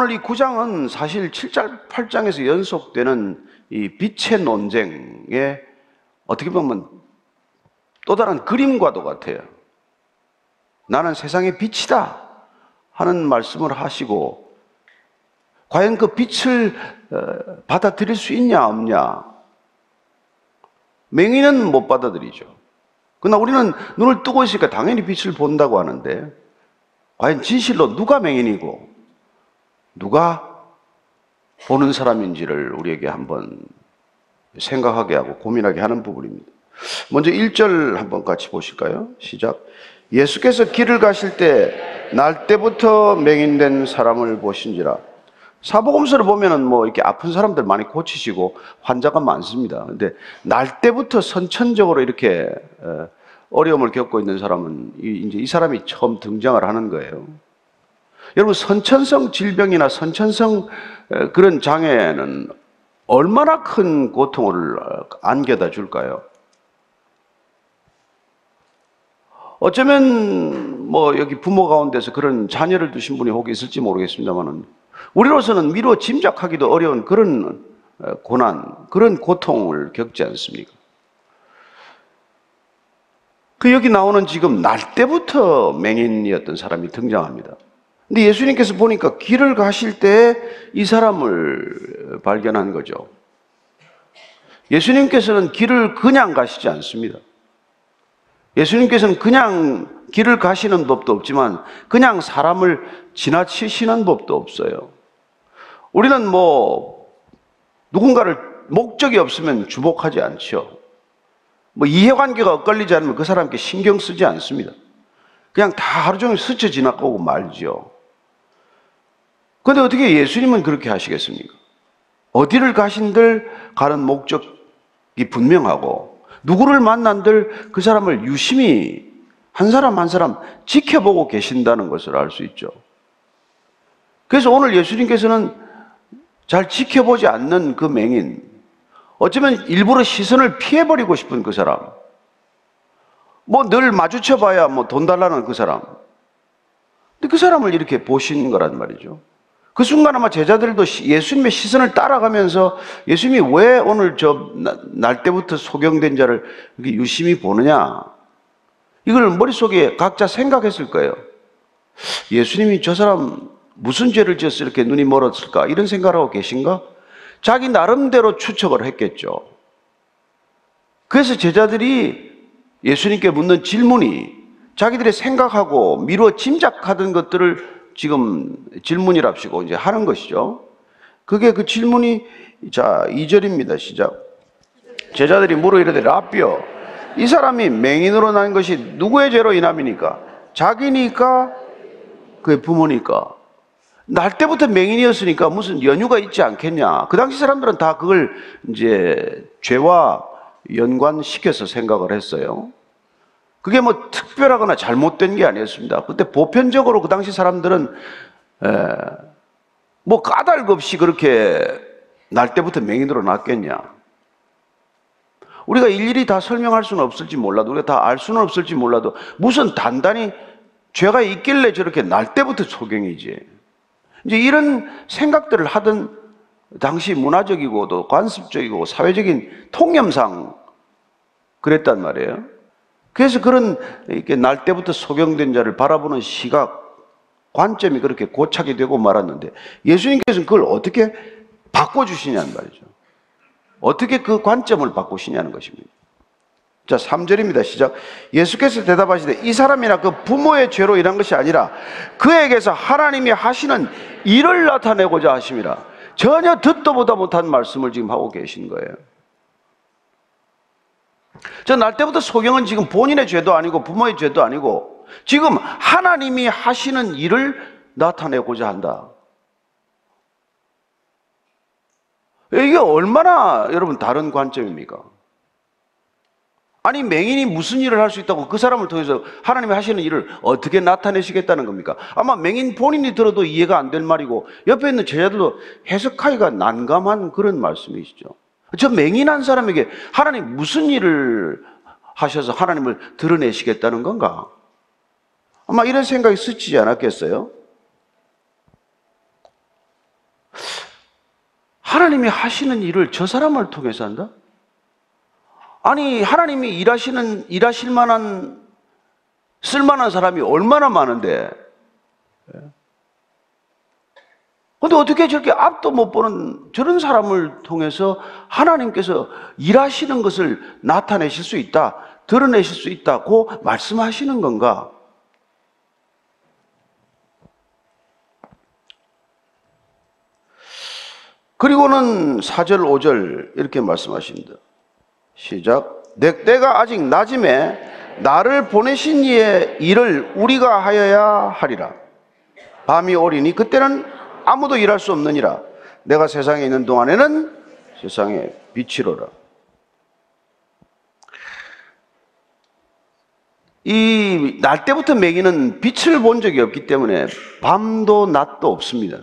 오늘 이 9장은 사실 7장, 8장에서 연속되는 이 빛의 논쟁에 어떻게 보면 또 다른 그림과도 같아요. 나는 세상의 빛이다 하는 말씀을 하시고, 과연 그 빛을 받아들일 수 있냐 없냐. 맹인은 못 받아들이죠. 그러나 우리는 눈을 뜨고 있으니까 당연히 빛을 본다고 하는데, 과연 진실로 누가 맹인이고 누가 보는 사람인지를 우리에게 한번 생각하게 하고 고민하게 하는 부분입니다. 먼저 1절 한번 같이 보실까요? 시작. 예수께서 길을 가실 때 날 때부터 맹인된 사람을 보신지라. 사복음서를 보면은 뭐 이렇게 아픈 사람들 많이 고치시고 환자가 많습니다. 근데 날 때부터 선천적으로 이렇게 어려움을 겪고 있는 사람은 이제 이 사람이 처음 등장을 하는 거예요. 여러분, 선천성 질병이나 선천성 그런 장애는 얼마나 큰 고통을 안겨다 줄까요? 어쩌면 뭐 여기 부모 가운데서 그런 자녀를 두신 분이 혹 있을지 모르겠습니다만은, 우리로서는 미루어 짐작하기도 어려운 그런 고난, 그런 고통을 겪지 않습니까? 그 여기 나오는 지금 날 때부터 맹인이었던 사람이 등장합니다. 근데 예수님께서 보니까 길을 가실 때 이 사람을 발견한 거죠. 예수님께서는 길을 그냥 가시지 않습니다. 예수님께서는 그냥 길을 가시는 법도 없지만 그냥 사람을 지나치시는 법도 없어요. 우리는 뭐 누군가를 목적이 없으면 주목하지 않죠. 뭐 이해관계가 엇갈리지 않으면 그 사람께 신경 쓰지 않습니다. 그냥 다 하루 종일 스쳐 지나가고 말죠. 그런데 어떻게 예수님은 그렇게 하시겠습니까? 어디를 가신들 가는 목적이 분명하고, 누구를 만난들 그 사람을 유심히 한 사람 한 사람 지켜보고 계신다는 것을 알 수 있죠. 그래서 오늘 예수님께서는 잘 지켜보지 않는 그 맹인, 어쩌면 일부러 시선을 피해버리고 싶은 그 사람, 뭐 늘 마주쳐봐야 뭐 돈 달라는 그 사람, 근데 그 사람을 이렇게 보신 거란 말이죠. 그 순간 아마 제자들도 예수님의 시선을 따라가면서 예수님이 왜 오늘 날 때부터 소경된 자를 이렇게 유심히 보느냐, 이걸 머릿속에 각자 생각했을 거예요. 예수님이 저 사람 무슨 죄를 지어서 이렇게 눈이 멀었을까, 이런 생각을 하고 계신가? 자기 나름대로 추측을 했겠죠. 그래서 제자들이 예수님께 묻는 질문이 자기들이 생각하고 미루어 짐작하던 것들을 지금 질문이랍시고 이제 하는 것이죠. 그게 그 질문이, 자, 2절입니다. 시작. 제자들이 물어 이르되 라삐여, 이 사람이 맹인으로 난 것이 누구의 죄로 인함이니까? 자기니까 그의 부모니까? 날 때부터 맹인이었으니까 무슨 연유가 있지 않겠냐. 그 당시 사람들은 다 그걸 이제 죄와 연관시켜서 생각을 했어요. 그게 뭐 특별하거나 잘못된 게 아니었습니다. 그때 보편적으로 그 당시 사람들은 뭐 까닭 없이 그렇게 날 때부터 맹인으로 났겠냐. 우리가 일일이 다 설명할 수는 없을지 몰라도, 우리가 다 알 수는 없을지 몰라도, 무슨 단단히 죄가 있길래 저렇게 날 때부터 소경이지. 이제 이런 생각들을 하던 당시 문화적이고도 관습적이고 사회적인 통념상 그랬단 말이에요. 그래서 그런 이렇게 날 때부터 소경된 자를 바라보는 시각, 관점이 그렇게 고착이 되고 말았는데, 예수님께서는 그걸 어떻게 바꿔주시냐는 말이죠. 어떻게 그 관점을 바꾸시냐는 것입니다. 자, 3절입니다. 시작. 예수께서 대답하시되 이 사람이나 그 부모의 죄로 인한 것이 아니라 그에게서 하나님이 하시는 일을 나타내고자 하심이라. 전혀 듣도 보다 못한 말씀을 지금 하고 계신 거예요. 저 날 때부터 소경은 지금 본인의 죄도 아니고 부모의 죄도 아니고 지금 하나님이 하시는 일을 나타내고자 한다. 이게 얼마나 여러분 다른 관점입니까? 아니, 맹인이 무슨 일을 할 수 있다고 그 사람을 통해서 하나님이 하시는 일을 어떻게 나타내시겠다는 겁니까? 아마 맹인 본인이 들어도 이해가 안 될 말이고 옆에 있는 제자들도 해석하기가 난감한 그런 말씀이시죠. 저 맹인한 사람에게 하나님 무슨 일을 하셔서 하나님을 드러내시겠다는 건가? 아마 이런 생각이 스치지 않았겠어요? 하나님이 하시는 일을 저 사람을 통해서 한다? 아니, 하나님이 일하실 만한, 쓸만한 사람이 얼마나 많은데. 근데 어떻게 저렇게 앞도 못 보는 저런 사람을 통해서 하나님께서 일하시는 것을 나타내실 수 있다, 드러내실 수 있다고 말씀하시는 건가? 그리고는 4절, 5절 이렇게 말씀하십니다. 시작. 때가 아직 낮음에 나를 보내신 이의 일을 우리가 하여야 하리라. 밤이 오리니 그때는 아무도 일할 수 없느니라. 내가 세상에 있는 동안에는 세상의 빛이로라. 이 날 때부터 매기는 빛을 본 적이 없기 때문에 밤도 낮도 없습니다.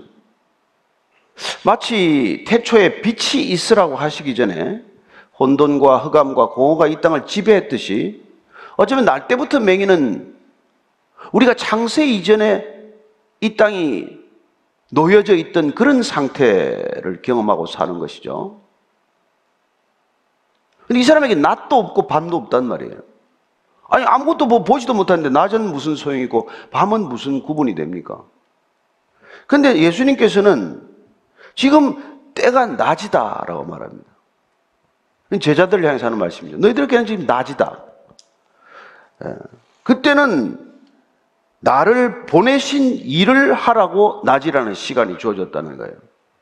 마치 태초에 빛이 있으라고 하시기 전에 혼돈과 흑암과 공허가 이 땅을 지배했듯이 어쩌면 날 때부터 맹인은 우리가 창세 이전에 이 땅이 놓여져 있던 그런 상태를 경험하고 사는 것이죠. 근데 이 사람에게 낮도 없고 밤도 없단 말이에요. 아니, 아무것도 뭐 보지도 못하는데 낮은 무슨 소용이고 밤은 무슨 구분이 됩니까? 근데 예수님께서는 지금 때가 낮이다라고 말합니다. 제자들을 향해서 하는 말씀이죠. 너희들에게는 지금 낮이다. 그때는 나를 보내신 일을 하라고 낮이라는 시간이 주어졌다는 거예요.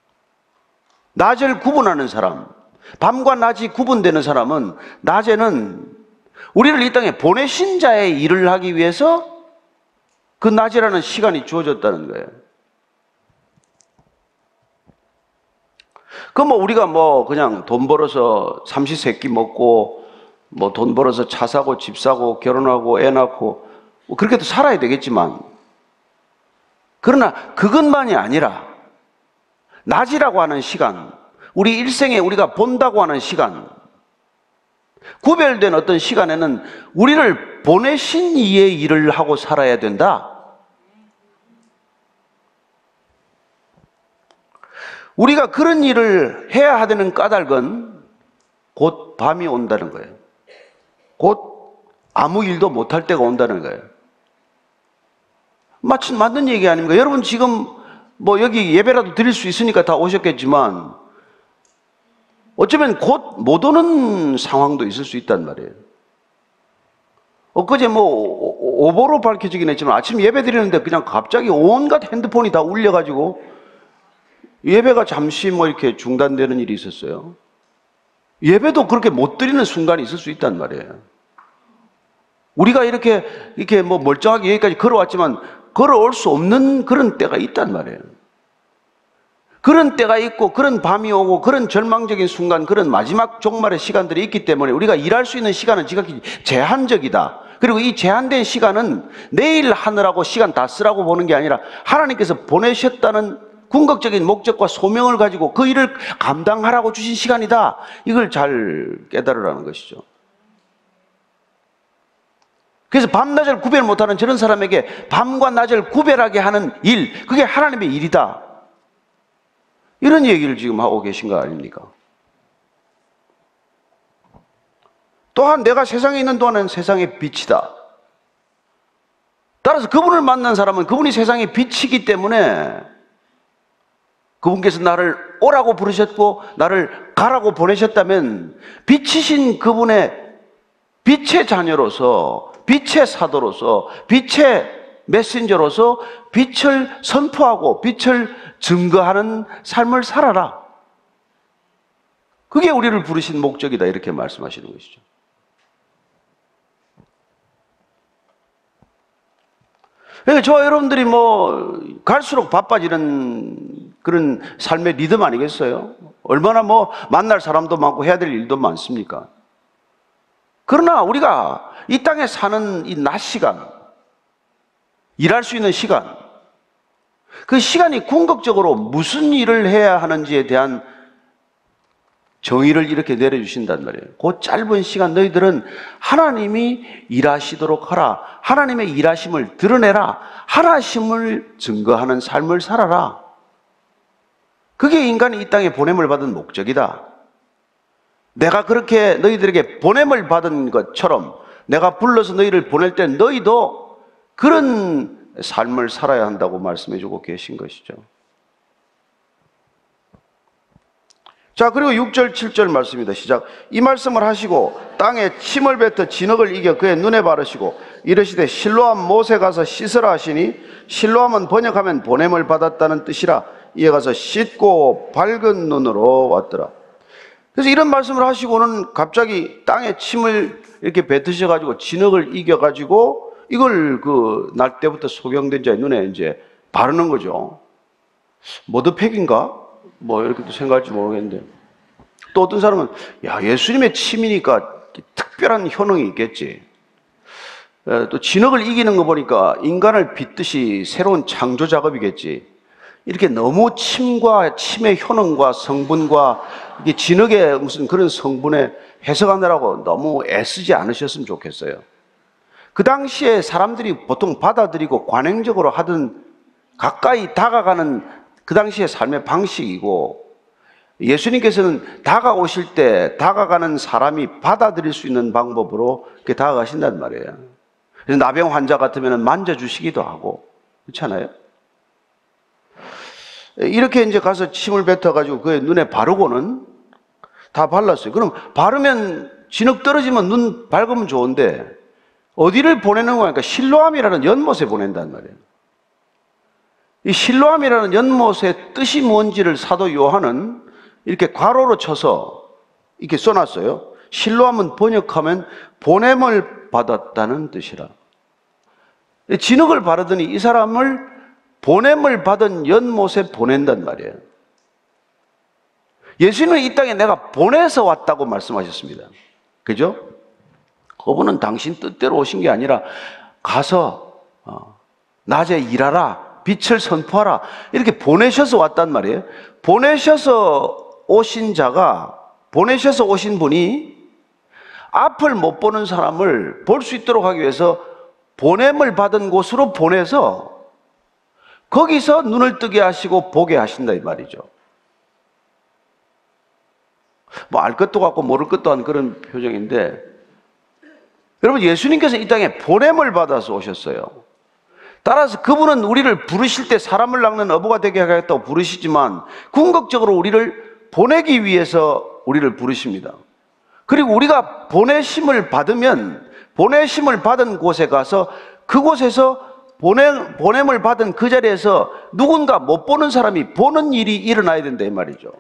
낮을 구분하는 사람, 밤과 낮이 구분되는 사람은 낮에는 우리를 이 땅에 보내신 자의 일을 하기 위해서 그 낮이라는 시간이 주어졌다는 거예요. 우리가 그냥 돈 벌어서 삼시세끼 먹고, 돈 벌어서 차 사고, 집 사고, 결혼하고, 애 낳고, 그렇게도 살아야 되겠지만, 그러나 그것만이 아니라, 낮이라고 하는 시간, 우리 일생에 우리가 본다고 하는 시간, 구별된 어떤 시간에는 우리를 보내신 이의 일을 하고 살아야 된다. 우리가 그런 일을 해야 하는 까닭은 곧 밤이 온다는 거예요. 곧 아무 일도 못할 때가 온다는 거예요. 마침 맞는 얘기 아닙니까? 여러분 지금 여기 예배라도 드릴 수 있으니까 다 오셨겠지만 어쩌면 곧 못 오는 상황도 있을 수 있단 말이에요. 엊그제 오보로 밝혀지긴 했지만 아침 예배 드리는데 그냥 갑자기 온갖 핸드폰이 다 울려가지고 예배가 잠시 이렇게 중단되는 일이 있었어요. 예배도 그렇게 못 드리는 순간이 있을 수 있단 말이에요. 우리가 이렇게 멀쩡하게 여기까지 걸어왔지만 걸어올 수 없는 그런 때가 있단 말이에요. 그런 때가 있고 그런 밤이 오고 그런 절망적인 순간, 그런 마지막 종말의 시간들이 있기 때문에 우리가 일할 수 있는 시간은 지극히 제한적이다. 그리고 이 제한된 시간은 내일 하느라고 시간 다 쓰라고 보는 게 아니라 하나님께서 보내셨다는 궁극적인 목적과 소명을 가지고 그 일을 감당하라고 주신 시간이다. 이걸 잘 깨달으라는 것이죠. 그래서 밤낮을 구별 못하는 저런 사람에게 밤과 낮을 구별하게 하는 일, 그게 하나님의 일이다. 이런 얘기를 지금 하고 계신 거 아닙니까? 또한 내가 세상에 있는 동안은 세상의 빛이다. 따라서 그분을 만난 사람은 그분이 세상의 빛이기 때문에 그분께서 나를 오라고 부르셨고 나를 가라고 보내셨다면 빛이신 그분의 빛의 자녀로서, 빛의 사도로서, 빛의 메신저로서 빛을 선포하고 빛을 증거하는 삶을 살아라. 그게 우리를 부르신 목적이다, 이렇게 말씀하시는 것이죠. 저와 여러분들이 갈수록 바빠지는 그런 삶의 리듬 아니겠어요? 얼마나 만날 사람도 많고 해야 될 일도 많습니까? 그러나 우리가 이 땅에 사는 이 낮 시간, 일할 수 있는 시간, 그 시간이 궁극적으로 무슨 일을 해야 하는지에 대한 정의를 이렇게 내려주신단 말이에요. 그 짧은 시간 너희들은 하나님이 일하시도록 하라. 하나님의 일하심을 드러내라. 하나심을 증거하는 삶을 살아라. 그게 인간이 이 땅에 보냄을 받은 목적이다. 내가 그렇게 너희들에게 보냄을 받은 것처럼 내가 불러서 너희를 보낼 때 너희도 그런 삶을 살아야 한다고 말씀해 주고 계신 것이죠. 자, 그리고 6절, 7절 말씀입니다. 시작. 이 말씀을 하시고 땅에 침을 뱉어 진흙을 이겨 그의 눈에 바르시고 이르시되 실로암 못에 가서 씻으라 하시니 실로암은 번역하면 보냄을 받았다는 뜻이라 이에 가서 씻고 밝은 눈으로 왔더라. 그래서 이런 말씀을 하시고는 갑자기 땅에 침을 이렇게 뱉으셔가지고 진흙을 이겨가지고 이걸 그 날 때부터 소경된 자의 눈에 이제 바르는 거죠. 머드팩인가? 뭐 이렇게도 생각할지 모르겠는데, 또 어떤 사람은 야, 예수님의 침이니까 특별한 효능이 있겠지. 또 진흙을 이기는 거 보니까 인간을 빚듯이 새로운 창조 작업이겠지. 이렇게 너무 침과 침의 효능과 성분과 이게 진흙의 무슨 그런 성분에 해석하느라고 너무 애쓰지 않으셨으면 좋겠어요. 그 당시에 사람들이 보통 받아들이고 관행적으로 하던 가까이 다가가는 그 당시의 삶의 방식이고, 예수님께서는 다가오실 때 다가가는 사람이 받아들일 수 있는 방법으로 이렇게 다가가신단 말이에요. 그래서 나병 환자 같으면 만져주시기도 하고, 그렇잖아요? 이렇게 이제 가서 침을 뱉어가지고 그의 눈에 바르고는 다 발랐어요. 그럼 바르면 진흙 떨어지면 눈 밝으면 좋은데 어디를 보내는 거니까 실로암이라는 연못에 보낸단 말이에요. 이 실로암이라는 연못의 뜻이 뭔지를 사도 요한은 이렇게 괄호로 쳐서 이렇게 써놨어요. 실로암은 번역하면 보냄을 받았다는 뜻이라. 진흙을 바르더니 이 사람을 보냄을 받은 연못에 보낸단 말이에요. 예수님은 이 땅에 내가 보내서 왔다고 말씀하셨습니다. 그죠? 그분은 당신 뜻대로 오신 게 아니라 가서 낮에 일하라, 빛을 선포하라, 이렇게 보내셔서 왔단 말이에요. 보내셔서 오신 자가, 보내셔서 오신 분이 앞을 못 보는 사람을 볼 수 있도록 하기 위해서 보냄을 받은 곳으로 보내서 거기서 눈을 뜨게 하시고 보게 하신다 이 말이죠. 뭐 알 것도 같고 모를 것도 한 그런 표정인데, 여러분, 예수님께서 이 땅에 보냄을 받아서 오셨어요. 따라서 그분은 우리를 부르실 때 사람을 낚는 어부가 되게 하겠다고 부르시지만 궁극적으로 우리를 보내기 위해서 우리를 부르십니다. 그리고 우리가 보내심을 받으면 보내심을 받은 곳에 가서 그곳에서 보냄을 받은 그 자리에서 누군가 못 보는 사람이 보는 일이 일어나야 된다 이 말이죠.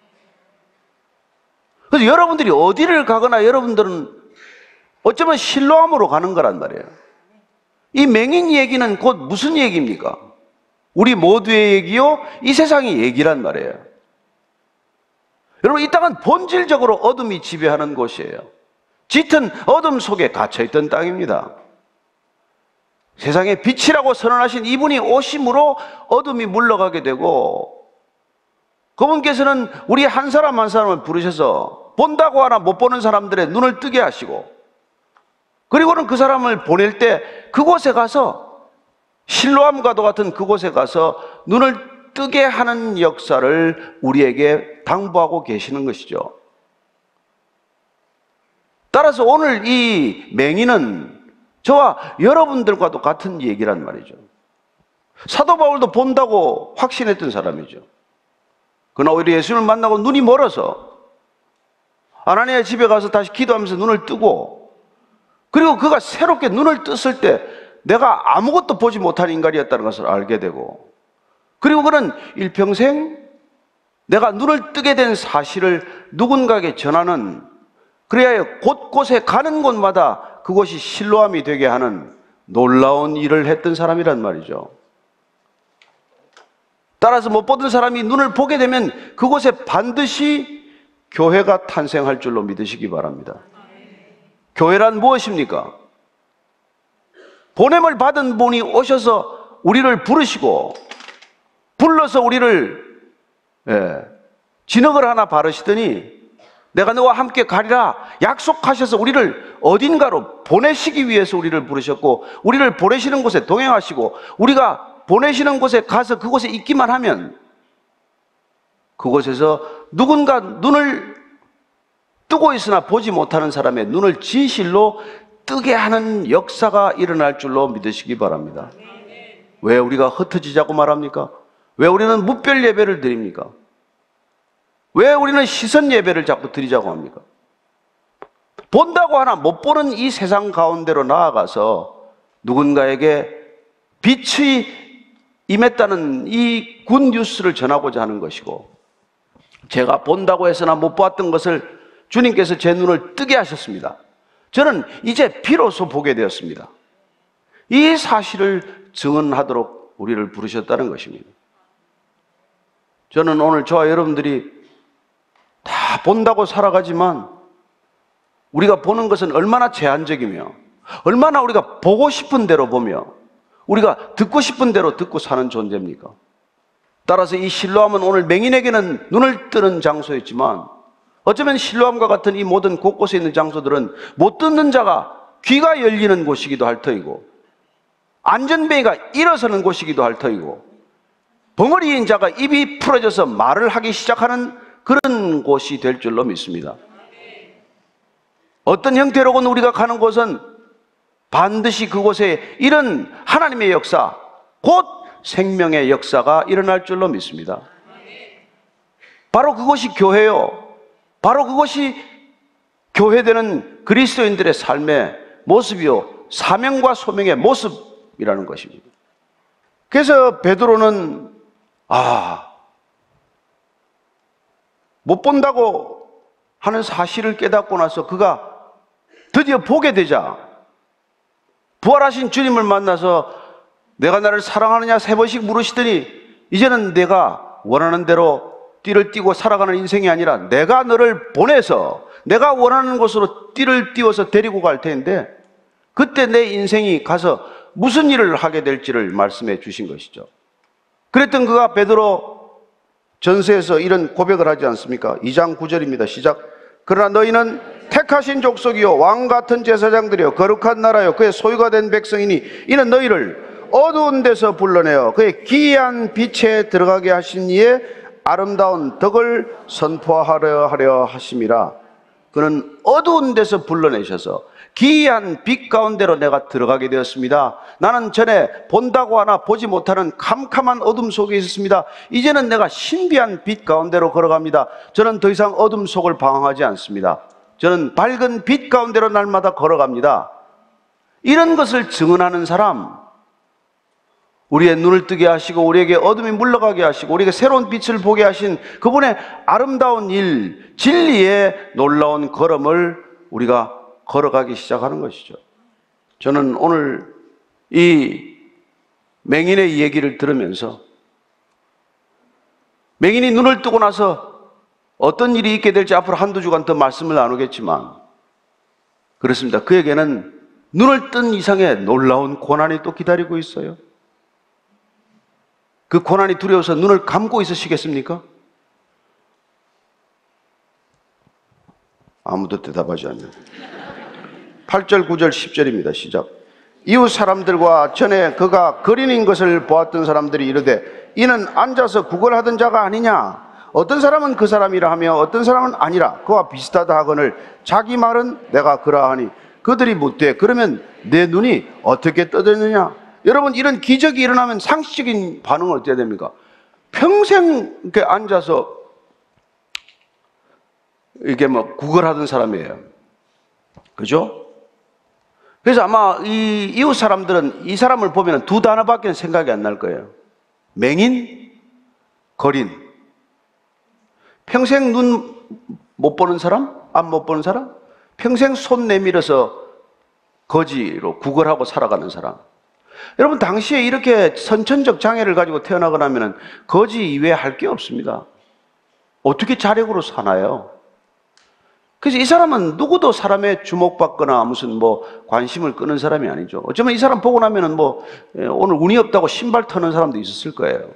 그래서 여러분들이 어디를 가거나 여러분들은 어쩌면 실로암으로 가는 거란 말이에요. 이 맹인 얘기는 곧 무슨 얘기입니까? 우리 모두의 얘기요, 이 세상의 얘기란 말이에요. 여러분, 이 땅은 본질적으로 어둠이 지배하는 곳이에요. 짙은 어둠 속에 갇혀있던 땅입니다. 세상에 빛이라고 선언하신 이분이 오심으로 어둠이 물러가게 되고, 그분께서는 우리 한 사람 한 사람을 부르셔서 본다고 하나 못 보는 사람들의 눈을 뜨게 하시고, 그리고는 그 사람을 보낼 때 그곳에 가서 실로암과도 같은 그곳에 가서 눈을 뜨게 하는 역사를 우리에게 당부하고 계시는 것이죠. 따라서 오늘 이 맹인은 저와 여러분들과도 같은 얘기란 말이죠. 사도 바울도 본다고 확신했던 사람이죠. 그러나 오히려 예수님을 만나고 눈이 멀어서 아나니아 집에 가서 다시 기도하면서 눈을 뜨고, 그리고 그가 새롭게 눈을 떴을 때 내가 아무것도 보지 못한 인간이었다는 것을 알게 되고, 그리고 그는 일평생 내가 눈을 뜨게 된 사실을 누군가에게 전하는, 그래야 곳곳에 가는 곳마다 그곳이 실로암이 되게 하는 놀라운 일을 했던 사람이란 말이죠. 따라서 못 보던 사람이 눈을 보게 되면 그곳에 반드시 교회가 탄생할 줄로 믿으시기 바랍니다. 교회란 무엇입니까? 보냄을 받은 분이 오셔서 우리를 부르시고, 불러서 우리를 진흙을 하나 바르시더니 내가 너와 함께 가리라 약속하셔서 우리를 어딘가로 보내시기 위해서 우리를 부르셨고, 우리를 보내시는 곳에 동행하시고, 우리가 보내시는 곳에 가서 그곳에 있기만 하면 그곳에서 누군가 눈을 뜨고 있으나 보지 못하는 사람의 눈을 진실로 뜨게 하는 역사가 일어날 줄로 믿으시기 바랍니다. 왜 우리가 흩어지자고 말합니까? 왜 우리는 무별 예배를 드립니까? 왜 우리는 시선 예배를 자꾸 드리자고 합니까? 본다고 하나 못 보는 이 세상 가운데로 나아가서 누군가에게 빛이 임했다는 이 굿뉴스를 전하고자 하는 것이고, 제가 본다고 해서나 못 보았던 것을 주님께서 제 눈을 뜨게 하셨습니다. 저는 이제 비로소 보게 되었습니다. 이 사실을 증언하도록 우리를 부르셨다는 것입니다. 저는 오늘 저와 여러분들이 다 본다고 살아가지만 우리가 보는 것은 얼마나 제한적이며 얼마나 우리가 보고 싶은 대로 보며 우리가 듣고 싶은 대로 듣고 사는 존재입니까? 따라서 이 실로암은 오늘 맹인에게는 눈을 뜨는 장소였지만 어쩌면 실로암과 같은 이 모든 곳곳에 있는 장소들은 못 듣는 자가 귀가 열리는 곳이기도 할 터이고 안전뱅이가 일어서는 곳이기도 할 터이고 벙어리인 자가 입이 풀어져서 말을 하기 시작하는 그런 곳이 될 줄로 믿습니다. 어떤 형태로건 우리가 가는 곳은 반드시 그곳에 이런 하나님의 역사, 곧 생명의 역사가 일어날 줄로 믿습니다. 바로 그것이 교회요. 바로 그것이 교회되는 그리스도인들의 삶의 모습이요, 사명과 소명의 모습이라는 것입니다. 그래서 베드로는 못 본다고 하는 사실을 깨닫고 나서 그가 드디어 보게 되자 부활하신 주님을 만나서 내가 나를 사랑하느냐 3번씩 물으시더니 이제는 내가 원하는 대로 띠를 띠고 살아가는 인생이 아니라 내가 너를 보내서 내가 원하는 곳으로 띠를 띄워서 데리고 갈 텐데 그때 내 인생이 가서 무슨 일을 하게 될지를 말씀해 주신 것이죠. 그랬던 그가 베드로 전서에서 이런 고백을 하지 않습니까? 2장 9절입니다. 시작. 그러나 너희는 택하신 족속이요 왕 같은 제사장들이요 거룩한 나라요 그의 소유가 된 백성이니 이는 너희를 어두운 데서 불러내어 그의 기이한 빛에 들어가게 하신 이의 아름다운 덕을 선포하려 하려 하심이라. 그는 어두운 데서 불러내셔서 기이한 빛 가운데로 내가 들어가게 되었습니다. 나는 전에 본다고 하나 보지 못하는 캄캄한 어둠 속에 있었습니다. 이제는 내가 신비한 빛 가운데로 걸어갑니다. 저는 더 이상 어둠 속을 방황하지 않습니다. 저는 밝은 빛 가운데로 날마다 걸어갑니다. 이런 것을 증언하는 사람, 우리의 눈을 뜨게 하시고 우리에게 어둠이 물러가게 하시고 우리에게 새로운 빛을 보게 하신 그분의 아름다운 일, 진리의 놀라운 걸음을 우리가 걸어가기 시작하는 것이죠. 저는 오늘 이 맹인의 얘기를 들으면서 맹인이 눈을 뜨고 나서 어떤 일이 있게 될지 앞으로 한두 주간 더 말씀을 나누겠지만 그렇습니다. 그에게는 눈을 뜬 이상의 놀라운 고난이 또 기다리고 있어요. 그 고난이 두려워서 눈을 감고 있으시겠습니까? 아무도 대답하지 않는 8절, 9절, 10절입니다. 시작. 이웃 사람들과 전에 그가 거린인 것을 보았던 사람들이 이르되 이는 앉아서 구걸하던 자가 아니냐? 어떤 사람은 그 사람이라 하며 어떤 사람은 아니라 그와 비슷하다 하거늘 자기 말은 내가 그러하니 그들이 묻되 그러면 내 눈이 어떻게 떠졌느냐? 여러분 이런 기적이 일어나면 상식적인 반응은 어떻게 됩니까? 평생 이렇게 앉아서 이게 뭐 구걸하던 사람이에요. 그죠? 그래서 아마 이 이웃 사람들은 이 사람을 보면 두 단어밖에 생각이 안 날 거예요. 맹인, 거린. 평생 눈 못 보는 사람? 앞 못 보는 사람? 평생 손 내밀어서 거지로 구걸하고 살아가는 사람. 여러분 당시에 이렇게 선천적 장애를 가지고 태어나거나 하면 거지 이외에 할 게 없습니다. 어떻게 자력으로 사나요? 그래서 이 사람은 누구도 사람의 주목받거나 무슨 뭐 관심을 끄는 사람이 아니죠. 어쩌면 이 사람 보고 나면은 뭐 오늘 운이 없다고 신발 터는 사람도 있었을 거예요.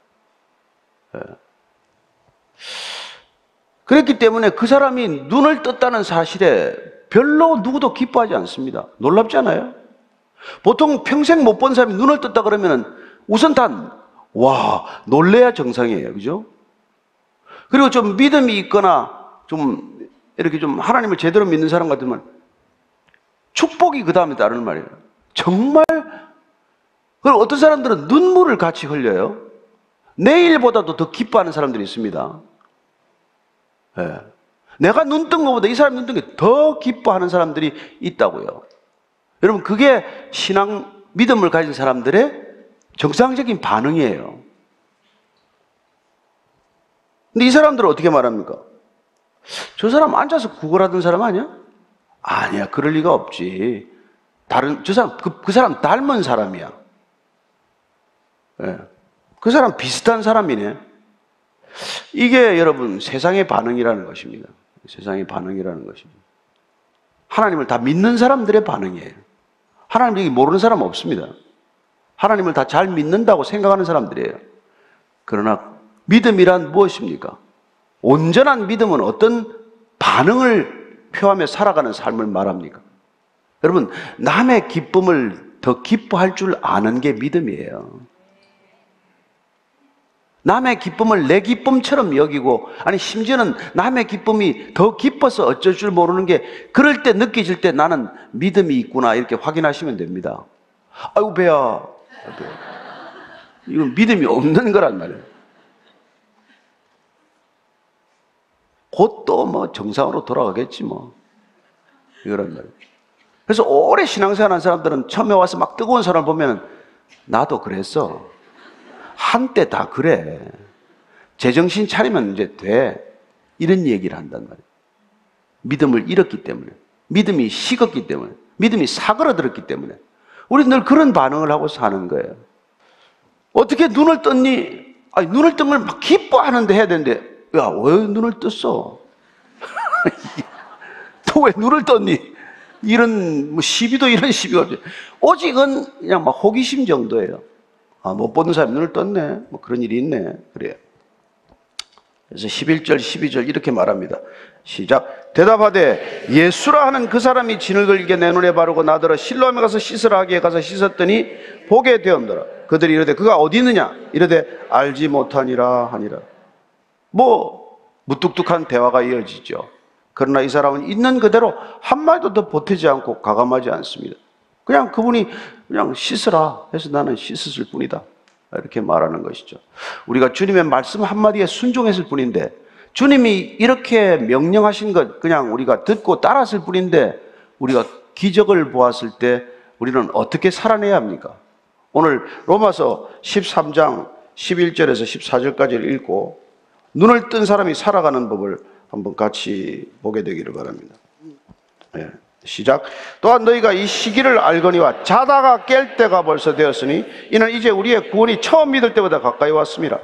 그랬기 때문에 그 사람이 눈을 떴다는 사실에 별로 누구도 기뻐하지 않습니다. 놀랍지 않아요? 보통 평생 못 본 사람이 눈을 떴다 그러면은 우선 와, 놀래야 정상이에요. 그죠? 그리고 좀 믿음이 있거나 좀 이렇게 좀 하나님을 제대로 믿는 사람 같으면 축복이 그 다음에 따르는 말이에요. 정말. 그리고 어떤 사람들은 눈물을 같이 흘려요. 내일보다도 더 기뻐하는 사람들이 있습니다. 네. 내가 눈 뜬 것보다 이 사람 눈 뜬 게 더 기뻐하는 사람들이 있다고요. 여러분, 그게 신앙 믿음을 가진 사람들의 정상적인 반응이에요. 근데 이 사람들은 어떻게 말합니까? 저 사람 앉아서 구걸하던 사람 아니야? 아니야, 그럴 리가 없지. 저 사람, 그 사람 닮은 사람이야. 네. 그 사람 비슷한 사람이네. 이게 여러분 세상의 반응이라는 것입니다. 세상의 반응이라는 것입니다. 하나님을 다 믿는 사람들의 반응이에요. 하나님 여기 모르는 사람 없습니다. 하나님을 다 잘 믿는다고 생각하는 사람들이에요. 그러나 믿음이란 무엇입니까? 온전한 믿음은 어떤 반응을 표하며 살아가는 삶을 말합니까? 여러분, 남의 기쁨을 더 기뻐할 줄 아는 게 믿음이에요. 남의 기쁨을 내 기쁨처럼 여기고, 아니 심지어는 남의 기쁨이 더 기뻐서 어쩔 줄 모르는 게, 그럴 때 느껴질 때 나는 믿음이 있구나 이렇게 확인하시면 됩니다. 아이고 배야, 이건 믿음이 없는 거란 말이에요. 곧 또 뭐 정상으로 돌아가겠지 뭐, 이거란 말이에요. 그래서 오래 신앙생활 한 사람들은 처음에 와서 막 뜨거운 사람을 보면 나도 그랬어, 한때 다 그래, 제정신 차리면 이제 돼, 이런 얘기를 한단 말이에요. 믿음을 잃었기 때문에, 믿음이 식었기 때문에, 믿음이 사그러들었기 때문에 우리 늘 그런 반응을 하고 사는 거예요. 어떻게 눈을 떴니? 아니, 눈을 뜬 걸 막 기뻐하는데 해야 되는데, 야, 왜 눈을 떴어? 또 왜 눈을 떴니? 이런 뭐 시비도 이런 시비가 없지. 오직은 그냥 막 호기심 정도예요. 아, 못 보는 사람이 눈을 떴네, 뭐 그런 일이 있네, 그래요. 그래서 11절 12절 이렇게 말합니다. 시작. 대답하되 예수라 하는 그 사람이 진을 걸게 내 눈에 바르고 나더러 실로암에 가서 씻으라 하기에 가서 씻었더니 보게 되었더라. 그들이 이르되 그가 어디 있느냐? 이르되 알지 못하니라 하니라. 뭐 무뚝뚝한 대화가 이어지죠. 그러나 이 사람은 있는 그대로 한마디도 더 보태지 않고 가감하지 않습니다. 그냥 그분이 그냥 씻으라 해서 나는 씻었을 뿐이다, 이렇게 말하는 것이죠. 우리가 주님의 말씀 한마디에 순종했을 뿐인데, 주님이 이렇게 명령하신 것 그냥 우리가 듣고 따랐을 뿐인데, 우리가 기적을 보았을 때 우리는 어떻게 살아내야 합니까? 오늘 로마서 13장 11절에서 14절까지를 읽고 눈을 뜬 사람이 살아가는 법을 한번 같이 보게 되기를 바랍니다. 네. 시작. 또한 너희가 이 시기를 알거니와 자다가 깰 때가 벌써 되었으니 이는 이제 우리의 구원이 처음 믿을 때보다 가까이 왔습니다.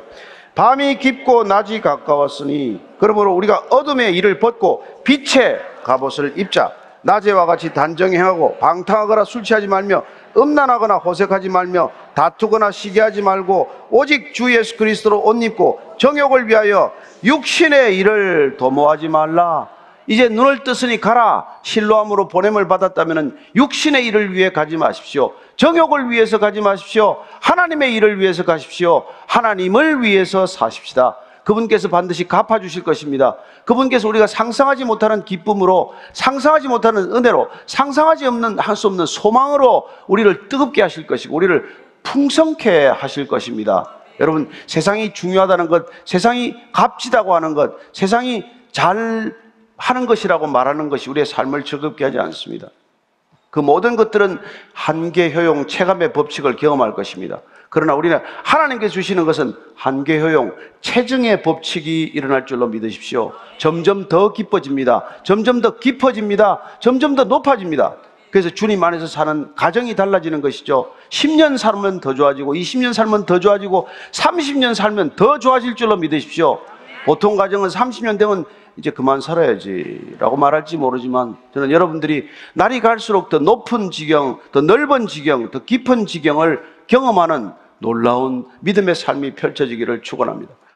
밤이 깊고 낮이 가까웠으니 그러므로 우리가 어둠의 일을 벗고 빛의 갑옷을 입자. 낮에와 같이 단정히 행하고 방탕하거나 술 취하지 말며 음란하거나 호색하지 말며 다투거나 시기하지 말고 오직 주 예수 그리스도로 옷 입고 정욕을 위하여 육신의 일을 도모하지 말라. 이제 눈을 떴으니 가라. 실로암으로 보냄을 받았다면 육신의 일을 위해 가지 마십시오. 정욕을 위해서 가지 마십시오. 하나님의 일을 위해서 가십시오. 하나님을 위해서 사십시다. 그분께서 반드시 갚아주실 것입니다. 그분께서 우리가 상상하지 못하는 기쁨으로, 상상하지 못하는 은혜로, 상상하지 할 수 없는 소망으로 우리를 뜨겁게 하실 것이고 우리를 풍성케 하실 것입니다. 여러분, 세상이 중요하다는 것, 세상이 값지다고 하는 것, 세상이 잘 하는 것이라고 말하는 것이 우리의 삶을 즐겁게 하지 않습니다. 그 모든 것들은 한계, 효용, 체감의 법칙을 경험할 것입니다. 그러나 우리는 하나님께서 주시는 것은 한계, 효용, 체증의 법칙이 일어날 줄로 믿으십시오. 점점 더 기뻐집니다. 점점 더 깊어집니다. 점점 더 높아집니다. 그래서 주님 안에서 사는 가정이 달라지는 것이죠. 10년 살면 더 좋아지고 20년 살면 더 좋아지고 30년 살면 더 좋아질 줄로 믿으십시오. 보통 가정은 30년 되면 이제 그만 살아야지 라고 말할지 모르지만, 저는 여러분들이 날이 갈수록 더 높은 지경, 더 넓은 지경, 더 깊은 지경을 경험하는 놀라운 믿음의 삶이 펼쳐지기를 축원합니다.